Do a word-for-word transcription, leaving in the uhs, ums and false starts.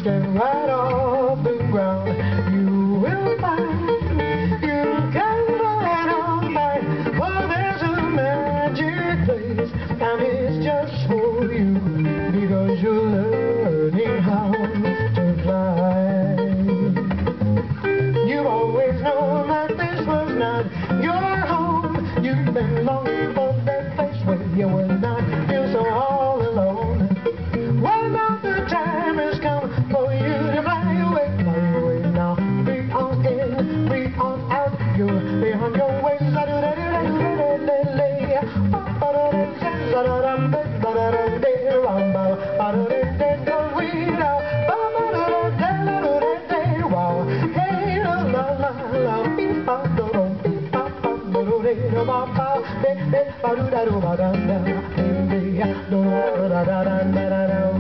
stand right off the ground. You will find you can find all night. Oh, there's a magic place, and it's just for you, because you're learning how to fly. You've always known that this was not your home. You've been longing for that place where you will not feel so all alone. Well, now the time has come for you to fly away, fly away now. Breathe on in, breathe on out. You'll be on your way. Ba ba